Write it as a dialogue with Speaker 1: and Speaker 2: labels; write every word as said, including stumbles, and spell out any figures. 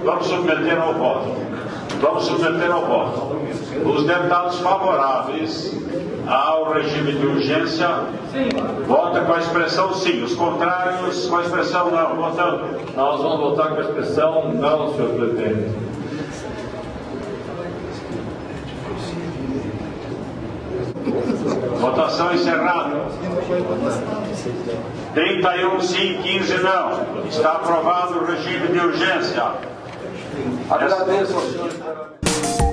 Speaker 1: Vamos submeter ao voto. Vamos submeter ao voto. Os deputados favoráveis ao regime de urgência votam com a expressão sim. Os contrários com a expressão não. Votando.
Speaker 2: Nós vamos votar com a expressão não, senhor presidente.
Speaker 1: Votação encerrada. trinta e um sim, quinze não. Está aprovado o regime de urgência.
Speaker 2: Agradeço ao senhor.